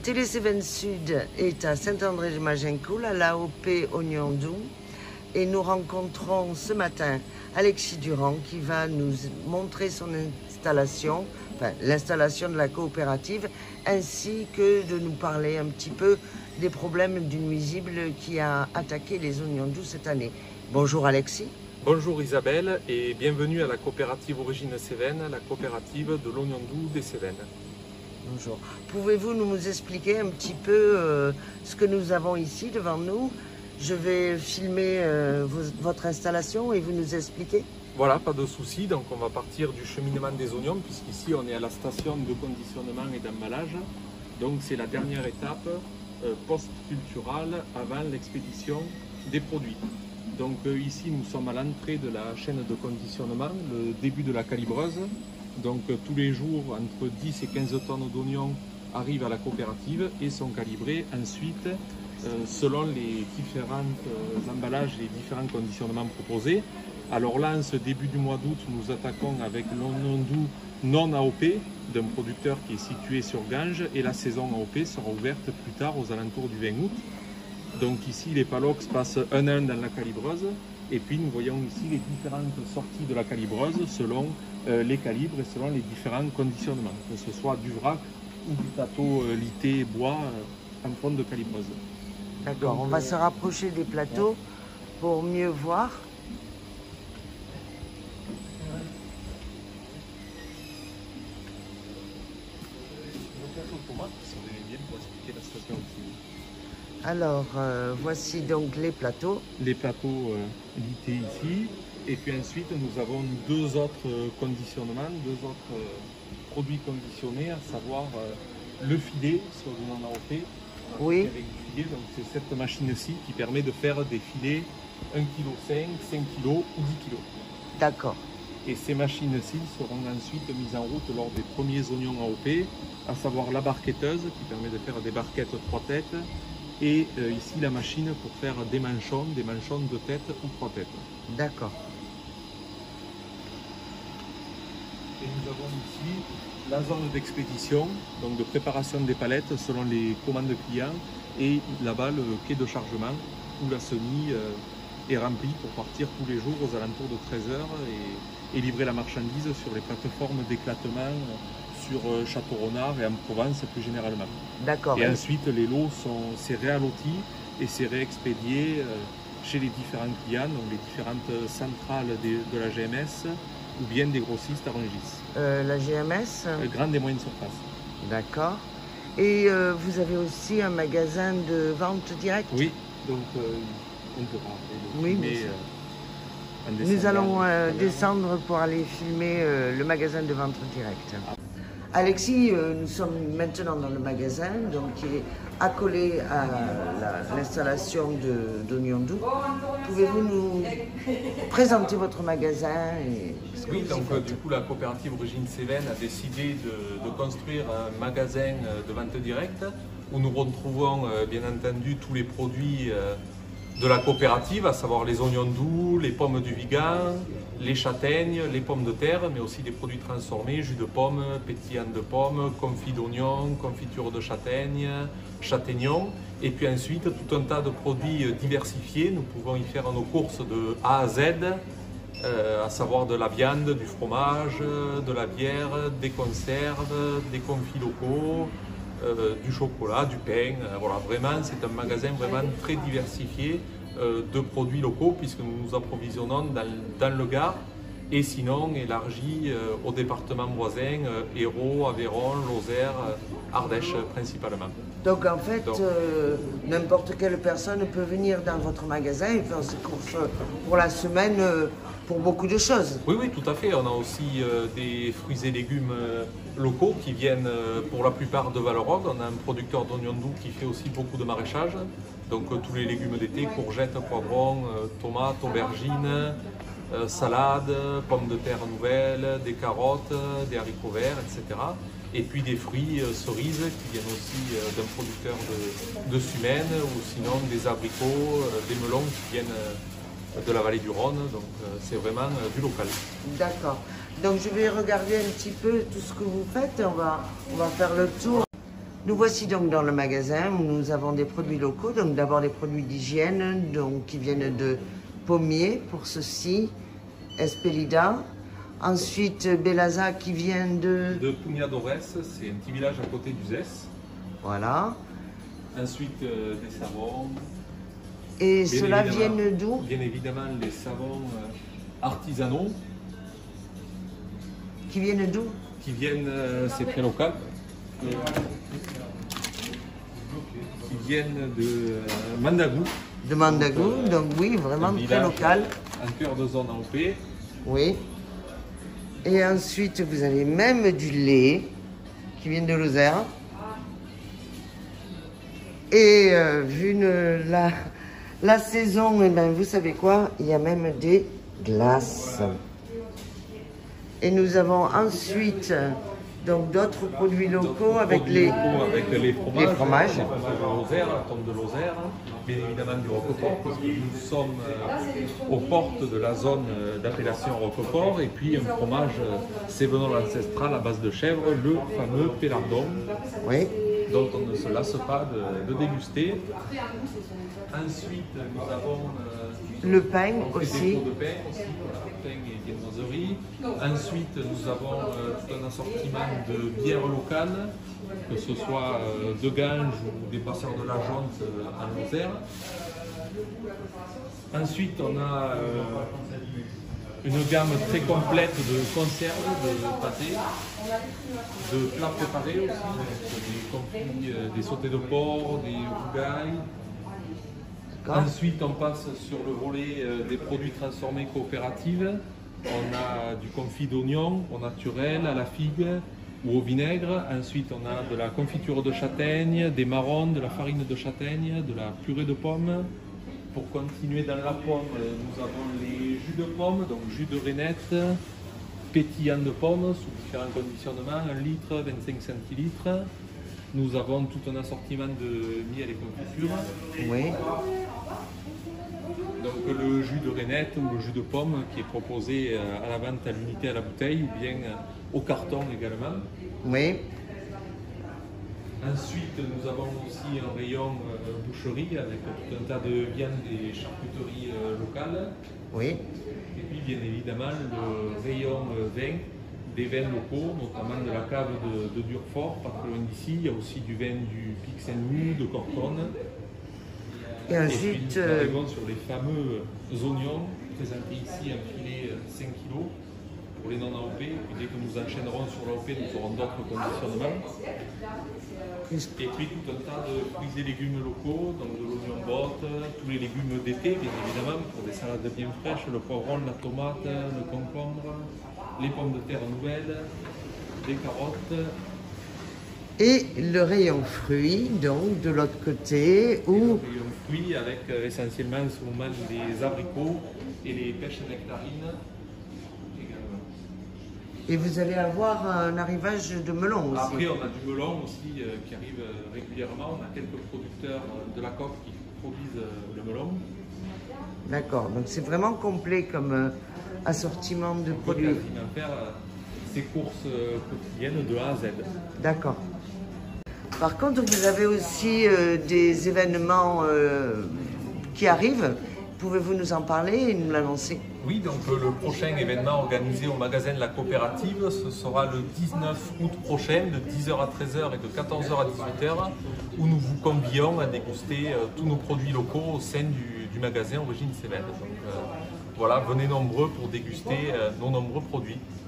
Télé Cévennes Sud est à Saint-André-de-Magincourt, à l'AOP Oignon Doux. Et nous rencontrons ce matin Alexis Durand qui va nous montrer son installation, enfin l'installation de la coopérative, ainsi que de nous parler un petit peu des problèmes du nuisible qui a attaqué les oignons doux cette année. Bonjour Alexis. Bonjour Isabelle et bienvenue à la coopérative Origine Cévennes, la coopérative de l'oignon doux des Cévennes. Bonjour. Pouvez-vous nous expliquer un petit peu ce que nous avons ici devant nous? Je vais filmer votre installation et vous nous expliquez. Voilà, pas de souci. Donc on va partir du cheminement des oignons puisqu'ici on est à la station de conditionnement et d'emballage. Donc c'est la dernière étape post-culturale avant l'expédition des produits. Donc ici nous sommes à l'entrée de la chaîne de conditionnement, le début de la calibreuse. Donc tous les jours entre 10 et 15 tonnes d'oignons arrivent à la coopérative et sont calibrés ensuite selon les différents emballages et les différents conditionnements proposés. Alors là, en ce début du mois d'août, nous attaquons avec l'oignon doux non AOP d'un producteur qui est situé sur Ganges et la saison AOP sera ouverte plus tard aux alentours du 20 août. Donc ici, les palox passent un an dans la calibreuse et puis nous voyons ici les différentes sorties de la calibreuse selon les calibres et selon les différents conditionnements, que ce soit du vrac ou du plateau lité bois en fond de calibreuse. D'accord, on va se rapprocher des plateaux pour mieux voir. Alors, voici donc les plateaux. Les plateaux lités ici. Et puis ensuite, nous avons deux autres conditionnements, deux autres produits conditionnés, à savoir le filet sur le non-AOP. Oui. Avec du filet, donc c'est cette machine-ci qui permet de faire des filets 1,5 kg, 5 kg ou 10 kg. D'accord. Et ces machines-ci seront ensuite mises en route lors des premiers oignons AOP, à savoir la barquetteuse qui permet de faire des barquettes 3 têtes, et ici la machine pour faire des manchons 2 têtes ou 3 têtes. D'accord. Et nous avons ici la zone d'expédition, donc de préparation des palettes selon les commandes clients, et là-bas le quai de chargement où la semis est remplie pour partir tous les jours aux alentours de 13 h et livrer la marchandise sur les plateformes d'éclatement sur Château-Renard et en Provence plus généralement. D'accord. Et ensuite les lots c'est réalotis et c'est réexpédié chez les différents clients, donc les différentes centrales de la GMS ou bien des grossistes à Rungis. La GMS Grande et moyenne surface. D'accord. Et vous avez aussi un magasin de vente directe? Oui, donc on pourra oui, nous allons descendre pour aller filmer le magasin de vente directe. Alexis, nous sommes maintenant dans le magasin, donc qui est accolé à l'installation d'oignons doux. Pouvez-vous nous présenter votre magasin Oui, donc du coup la coopérative Origine Cévennes a décidé de construire un magasin de vente directe où nous retrouvons bien entendu tous les produits de la coopérative, à savoir les oignons doux, les pommes du Vigan, les châtaignes, les pommes de terre, mais aussi des produits transformés, jus de pomme, pétillant de pommes, confit d'oignon, confiture de châtaigne, châtaignon, et puis ensuite tout un tas de produits diversifiés. Nous pouvons y faire nos courses de A à Z, à savoir de la viande, du fromage, de la bière, des conserves, des confits locaux, du chocolat, du pain. Voilà, vraiment c'est un magasin vraiment très diversifié de produits locaux puisque nous nous approvisionnons dans le Gard et sinon élargi aux départements voisins, Hérault, Aveyron, Lozère, Ardèche principalement. Donc en fait, n'importe quelle personne peut venir dans votre magasin et faire ses courses pour la semaine pour beaucoup de choses. Oui, oui, tout à fait. On a aussi des fruits et légumes locaux qui viennent pour la plupart de Vallerog. On a un producteur d'oignons doux qui fait aussi beaucoup de maraîchage. Donc tous les légumes d'été, courgettes, poivrons, tomates, aubergines, salades, pommes de terre nouvelles, des carottes, des haricots verts, etc. Et puis des fruits cerises qui viennent aussi d'un producteur de Sumène ou sinon des abricots, des melons qui viennent de la vallée du Rhône, donc c'est vraiment du local. D'accord. Donc je vais regarder un petit peu tout ce que vous faites, on va faire le tour. Nous voici donc dans le magasin où nous avons des produits locaux. Donc d'abord des produits d'hygiène donc qui viennent de Pommiers pour ceci, Espelida. Ensuite Bellaza qui vient de Pugnadores, c'est un petit village à côté d'Uzès. Voilà. Ensuite des savons. Et ceux-là viennent d'où? Bien évidemment les savons artisanaux. Qui viennent d'où? Qui viennent, c'est très local. Qui viennent de Mandagou. De Mandagou, donc oui, vraiment très local. Un cœur de zone AOP. Oui. Et ensuite, vous avez même du lait qui vient de Lozère. Et vu la saison, eh ben, vous savez quoi? Il y a même des glaces. Et nous avons ensuite donc d'autres produits locaux avec les fromages. Les fromages de Lozère, la tombe de Lozère, bien évidemment du Roquefort, parce que nous sommes aux portes de la zone d'appellation Roquefort, et puis un fromage cévenol ancestral à base de chèvre, le fameux Pélardon, oui, dont on ne se lasse pas de déguster. Ensuite, nous avons le pain aussi. de pain aussi, pain et viennoiserie. Ensuite, nous avons tout un assortiment de bières locales, que ce soit de Ganges ou des brasseurs de la Jonte en Lozère. Ensuite, on a une gamme très complète de conserves, de pâtés, de plats préparés aussi, des confits, des sautés de porc, des rougailles. Ensuite, on passe sur le volet des produits transformés coopératifs. On a du confit d'oignon au naturel, à la figue ou au vinaigre. Ensuite, on a de la confiture de châtaigne, des marrons, de la farine de châtaigne, de la purée de pommes. Pour continuer dans la pomme, nous avons les jus de pommes, donc jus de rainette, pétillant de pommes sous différents conditionnements, 1 litre, 25 centilitres. Nous avons tout un assortiment de miel et confitures. Oui. Donc le jus de rainette ou le jus de pomme qui est proposé à la vente à l'unité à la bouteille ou bien au carton également. Oui. Ensuite, nous avons aussi un rayon boucherie avec tout un tas de viandes et charcuteries locales. Oui. Et puis bien évidemment le rayon vin, des vins locaux, notamment de la cave de Durfort, pas très loin d'ici. Il y a aussi du vin du Pic Saint-Loup, de Corconne. Et ensuite, puis nous arrivons sur les fameux oignons, présentés ici en filet 5 kg pour les non-AOP. Et puis dès que nous enchaînerons sur l'AOP, nous aurons d'autres conditionnements. Et puis tout un tas de fruits et légumes locaux, donc de l'oignon botte, tous les légumes d'été, bien évidemment, pour des salades bien fraîches, le poivron, la tomate, le concombre, les pommes de terre nouvelles, des carottes. Et le rayon fruits, donc de l'autre côté, où... Le rayon fruits avec essentiellement en ce moment des abricots et les pêches nectarines également. Et vous allez avoir un arrivage de melon aussi. Après, on a du melon aussi qui arrive régulièrement. On a quelques producteurs de la coque qui produisent le melon. D'accord, donc c'est vraiment complet comme assortiment de On peut produits. quasiment faire ces courses quotidiennes de A à Z. D'accord. Par contre, vous avez aussi des événements qui arrivent. Pouvez-vous nous en parler et nous l'annoncer? Oui, donc le prochain événement organisé au magasin de la coopérative, ce sera le 19 août prochain, de 10h à 13h et de 14h à 18h, où nous vous convions à déguster tous nos produits locaux au sein du magasin Origine Cévennes. Donc voilà, venez nombreux pour déguster nos nombreux produits.